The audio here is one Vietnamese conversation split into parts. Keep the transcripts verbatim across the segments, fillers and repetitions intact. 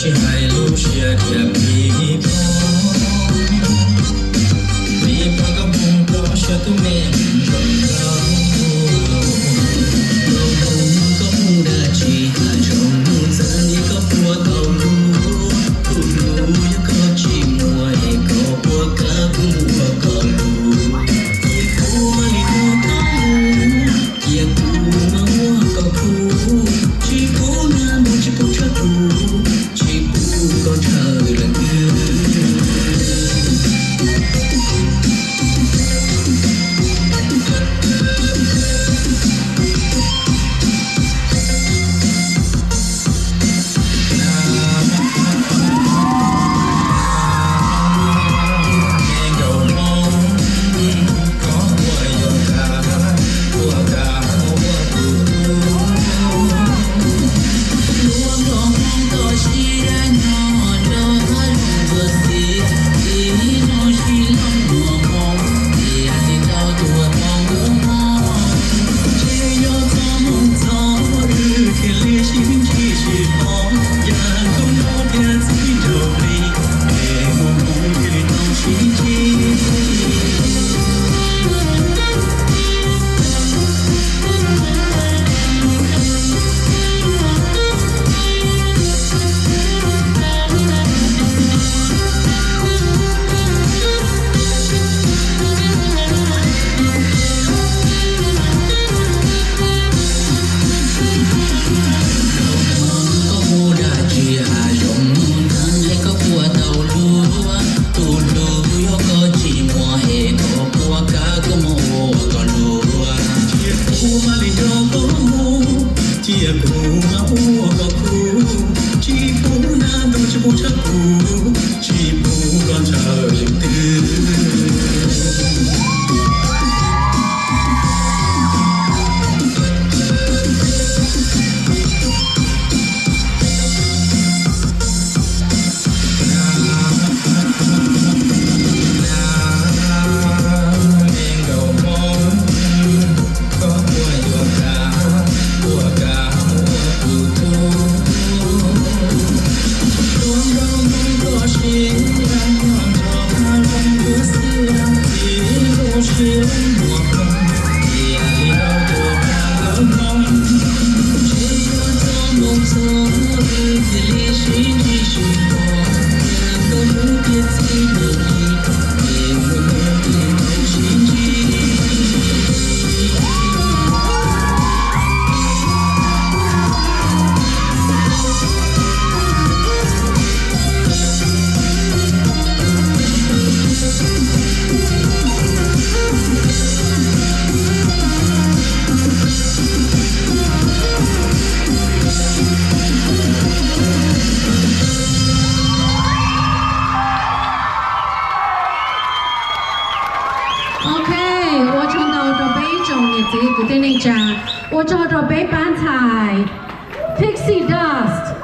Pixie Dust.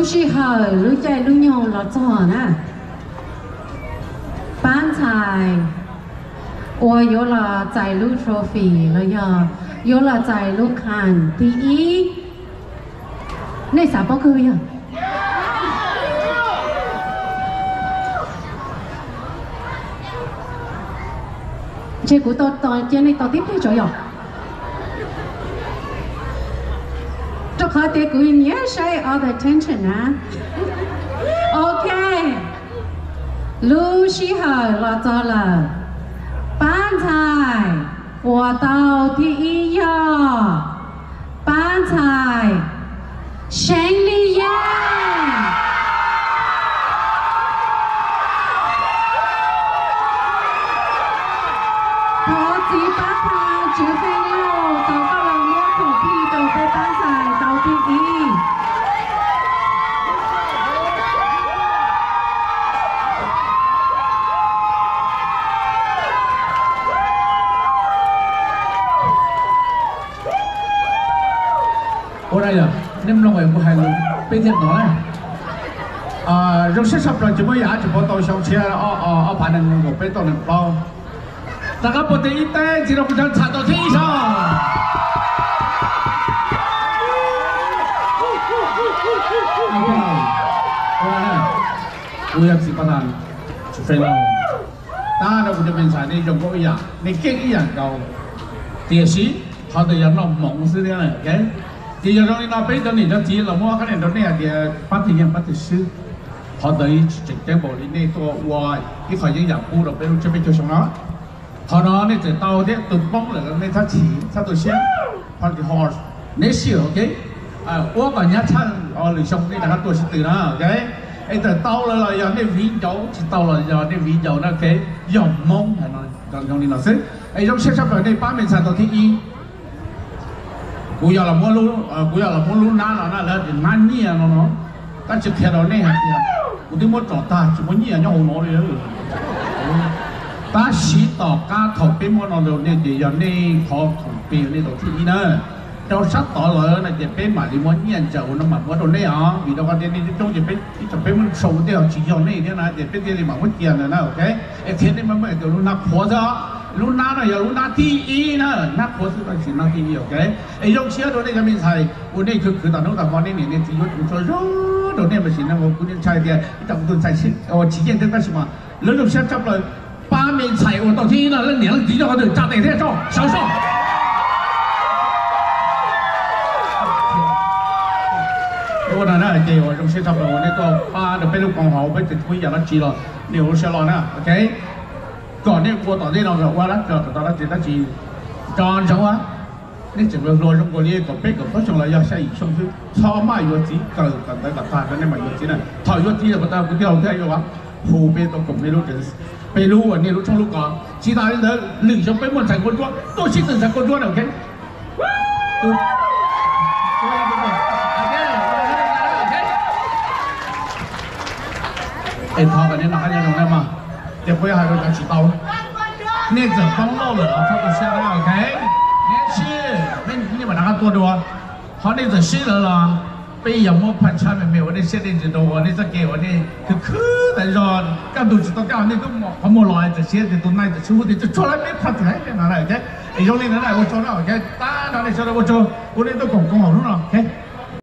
是好，路在路用了做呢。班才，我有了在路 trophy 了呀，有了在路看第一，那啥包可以呀？结果到到今日到底配咗呀？这可得故意你也是 all the attention 啊 ？OK， 路西好了做了，班才我到第一呀，班才胜利耶！我只班才只飞路到到了摸口屁都被班才到第一。 Ủa đây là nem long người của hai người bên trên đó này à trong set sắp rồi chỉ mới giả chỉ có tàu sông xe ở ở ở bản này một bên tàu này bao大家不得一单只能不想踩到天上我要是不然就飞了当然我就变成那种不一样你更一样高也是他的人老猛是这样的 OK thì giờ trong nó bây giờ này cho chỉ là mua cái này đó này thì bắt thì nhân bắt thì sư họ tới trực tiếp bộ đi này tôi qua cái phải những dạng khu đầu bên cho bên cho chúng nó họ nó này chỉ tàu đấy tụt bóng là nên thắt chỉ thắt tôi xem họ thì họ nếu sửa ok à qua cả nhà chân ở lưỡi sông đây là các tôi sẽ từ đó ok ấy từ tàu là là giờ này ví dấu chỉ tàu là giờ này ví dấu nó cái dòng mông là nó trong trong đi nó xí ấy trong set sắp rồi đây ba mình sản tàu thị y cú giờ là mua lúa, cú giờ là mua lúa ná nó là để ná nhia nó nó, ta chỉ theo đó này hả? Cú đi mua trọ ta chỉ mua nhia nhau hồ nó đi đó. Ta xí tỏ cá thầu bên mua nó rồi nên để giờ này thọ thầu bên này đầu tiên nữa. Đâu sát tỏ lời này để bên mà đi mua nhia chậu nó mà mua đồ này à, vì đâu có tiền đi trong để bên cái chậu bên mua sầu đều chỉ giờ này thế này để bên kia thì mà mất tiền rồi nè, ok? Cái thế này mà mới được nó nạp khó ra. Luna này giờ Luna ti i nữa, nát khó sự là chỉ nát ti i, ok? Ấy trong xe đó này cái mình xài, cái này cứ cứ tao nói tao nói này này thì nó chúng tôi rất, đó này mà xin nó một cái xài thì trong tuần xài xin, ờ chỉ riêng cái cái gì mà, lớn trong xe chấp rồi, ba mình xài ở tao thi là lên nhảy tí cho họ được trả tiền thế cho, sao sao? Cái này là cái ở trong xe chấp rồi, này tôi ba được bên lúc còn hậu bên thì bây giờ nó chỉ là nhiều xe lo nữa, ok? Còn nếu qua tỏ đây nào rồi qua đó chờ tao đã chỉ đã chỉ tròn giống á nếu chỉ vừa rồi trong cái này còn biết còn phát trong là do xây xong thứ sau mai vừa chỉ cần cần tới đặt phạt nên mà vừa chỉ này thời vừa chỉ là người ta cũng theo theo rồi á hồ bê tôi cũng bê lú đến bê lú ở đây lú trong lú có chỉ ta đến đấy lửng trong bê muốn thành con chúa tôi chỉ từng thành con chúa nào ok tôi em thọ cái này là cái gì đâu mà để bây giờ tôi chỉ tàu nên giờ không lâu rồi họ tôi xem nào ok nên xí nên nhưng mà nó có đùa họ nên giờ xí rồi là bây giờ mua phần trăm mình mình nên xí nên giờ đồ nên giờ kêu nên cứ cứ tại rồi các đồ chỉ tao cái nên tôi họ mua loại giờ xí thì tôi nay giờ xíu thì tôi cho lại mấy phần thế này này ok thì trong này nó này tôi cho nó ok ta nó này cho nó tôi cho tôi nên tôi cũng không hỏng đúng không ok